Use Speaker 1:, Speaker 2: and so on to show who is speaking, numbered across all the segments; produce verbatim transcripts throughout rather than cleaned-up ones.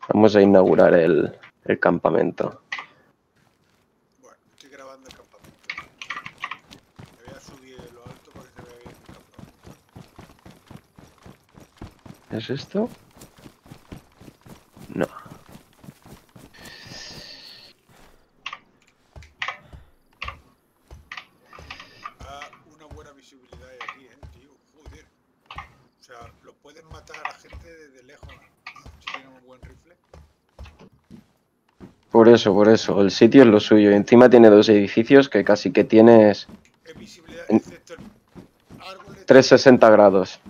Speaker 1: Vamos a inaugurar el, el campamento.
Speaker 2: Bueno, estoy grabando el campamento. Me voy a subir lo alto para que se vea bien el campamento.
Speaker 1: ¿Es esto? No.
Speaker 2: Ah, una buena visibilidad hay aquí, eh, tío. Joder. O sea, lo pueden matar a gente desde lejos si tienen un buen rifle.
Speaker 1: Por eso, por eso. El sitio es lo suyo. Y encima tiene dos edificios que casi que tienes
Speaker 2: Es visibilidad,
Speaker 1: en
Speaker 2: excepto el árboles de
Speaker 1: trescientos
Speaker 2: aquí.
Speaker 1: sesenta grados.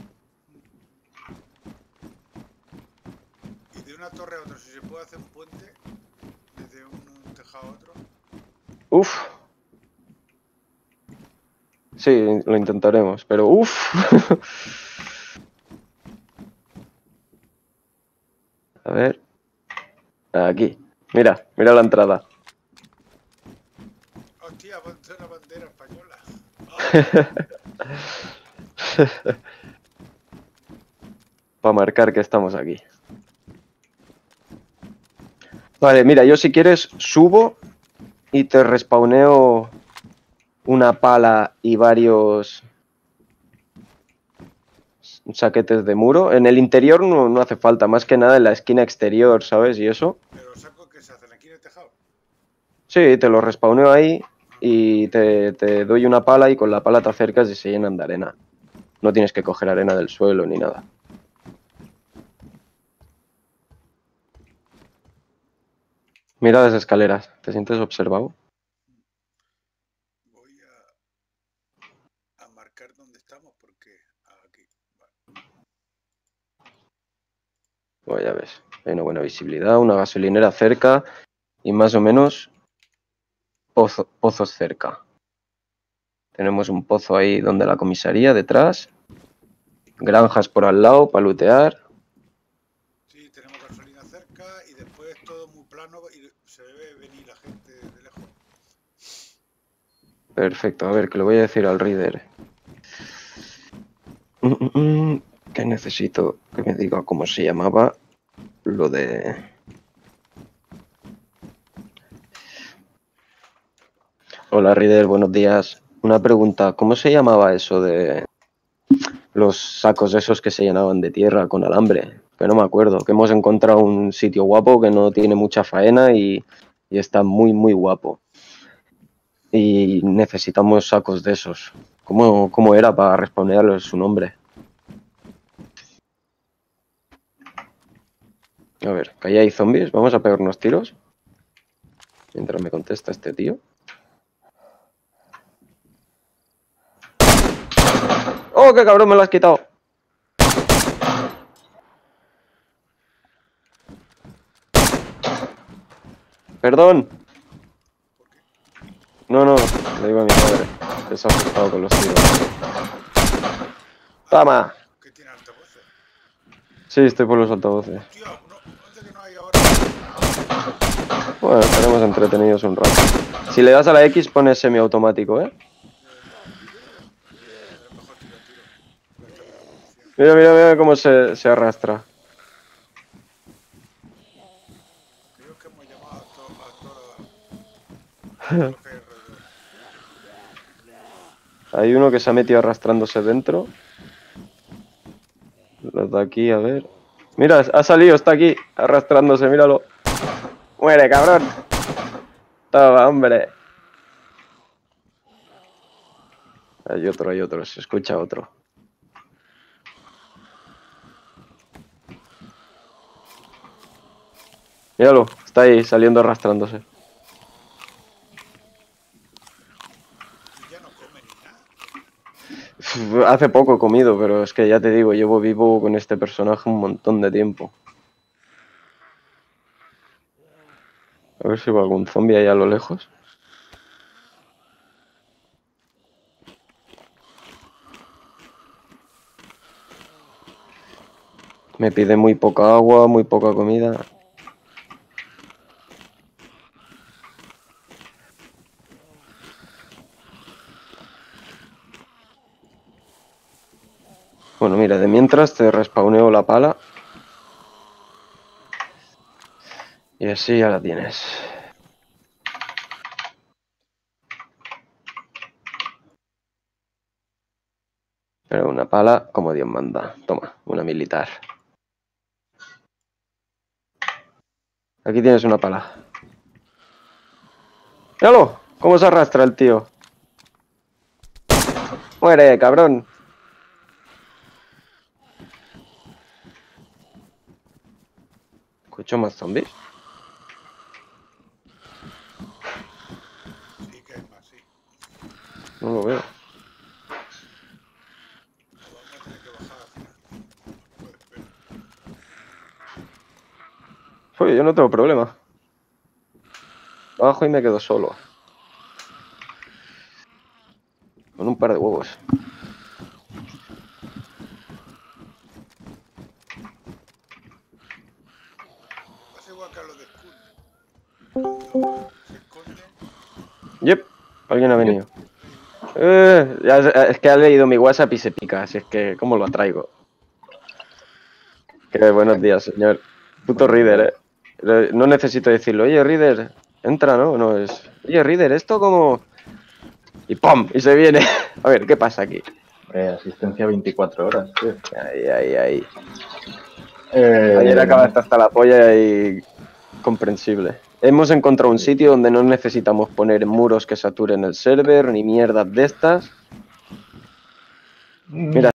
Speaker 2: Y de una torre a otra, si se puede hacer un puente desde un, un tejado a otro.
Speaker 1: Uf. Sí, lo intentaremos, pero uf. A ver. Aquí. Mira, mira la entrada.
Speaker 2: Hostia, ponte una bandera española.
Speaker 1: Para marcar que estamos aquí. Vale, mira, yo si quieres subo y te respawneo una pala y varios saquetes de muro. En el interior no, no hace falta, más que nada en la esquina exterior, ¿sabes? Y eso.
Speaker 2: Pero saco que se hacen aquí en el tejado.
Speaker 1: Sí, te lo respawneo ahí y te, te doy una pala y con la pala te acercas y se llenan de arena. No tienes que coger arena del suelo ni nada. Mira las escaleras, ¿te sientes observado?
Speaker 2: Voy a, a marcar dónde estamos porque aquí. Vale.
Speaker 1: Pues ya ves, hay una buena visibilidad, una gasolinera cerca y más o menos pozo, pozos cerca. Tenemos un pozo ahí donde la comisaría detrás, granjas por al lado para lootear.
Speaker 2: Sí, tenemos gasolina cerca y después todo muy plano y se ve venir la gente de lejos.
Speaker 1: Perfecto, a ver, que le voy a decir al reader. Mm, mm, mm, que necesito que me diga cómo se llamaba lo de... Hola reader, buenos días. Una pregunta, ¿cómo se llamaba eso de los sacos esos que se llenaban de tierra con alambre? Que no me acuerdo, que hemos encontrado un sitio guapo que no tiene mucha faena y, y está muy, muy guapo. Y necesitamos sacos de esos. ¿Cómo, cómo era para responderle su nombre? A ver, que ahí hay zombies, vamos a pegar unos tiros. Mientras me contesta este tío. ¡Oh, qué cabrón me lo has quitado! Perdón.
Speaker 2: ¿Por qué?
Speaker 1: No, no, le digo a mi madre que se ha asustado con los tiros. ¡Toma!
Speaker 2: ¿Qué tiene altavoces?
Speaker 1: Sí, estoy por los altavoces.
Speaker 2: Hostia, no, ¿dónde que no hay ahora?
Speaker 1: Bueno, estaremos entretenidos un rato. Si le das a la X pone semiautomático, ¿eh?
Speaker 2: Es mejor tiro a tiro. Porque está menos munición.
Speaker 1: Mira, mira, mira cómo se, se arrastra.
Speaker 2: Creo que hemos llamado a, to, a, toda, a todo lo que hay alrededor.
Speaker 1: Hay uno que se ha metido arrastrándose dentro. Los de aquí, a ver. Mira, ha salido, está aquí, arrastrándose, míralo. ¡Muere, cabrón! Toma, hombre. Hay otro, hay otro, se escucha otro. Míralo, está ahí, saliendo arrastrándose.
Speaker 2: Y ya no come ni nada.
Speaker 1: Uf, hace poco he comido, pero es que ya te digo, llevo vivo con este personaje un montón de tiempo. A ver si va algún zombie ahí a lo lejos. Me pide muy poca agua, muy poca comida. Bueno, mira, de mientras te respawneo la pala. Y así ya la tienes. Pero una pala como Dios manda. Toma, una militar. Aquí tienes una pala. ¡Míralo! ¿Cómo se arrastra el tío? ¡Muere, cabrón! ¿Escucho más zombies?
Speaker 2: Sí que hay más, sí.
Speaker 1: No lo veo.
Speaker 2: Vamos a tener que bajar al final. Pues, pero,
Speaker 1: Oye, yo no tengo problema. Bajo y me quedo solo. Con un par de huevos.
Speaker 2: pasa igual que a los de Skull. Cuando se esconden,
Speaker 1: Yep, alguien ha venido. Eh, ya es, es que ha leído mi WhatsApp y se pica, así es que, ¿cómo lo atraigo? Que buenos días, señor. Puto Reader, eh. Eh, No necesito decirlo, oye, Reader, entra, ¿no? No es. Oye, Reader, ¿esto cómo? Y ¡pum! Y se viene. A ver, ¿qué pasa aquí?
Speaker 3: Eh, asistencia veinticuatro horas, tío.
Speaker 1: Ahí, ahí, ahí.
Speaker 3: Eh,
Speaker 1: Ayer acabaste hasta la polla y comprensible. Hemos encontrado un sitio donde no necesitamos poner muros que saturen el server ni mierdas de estas. Mira.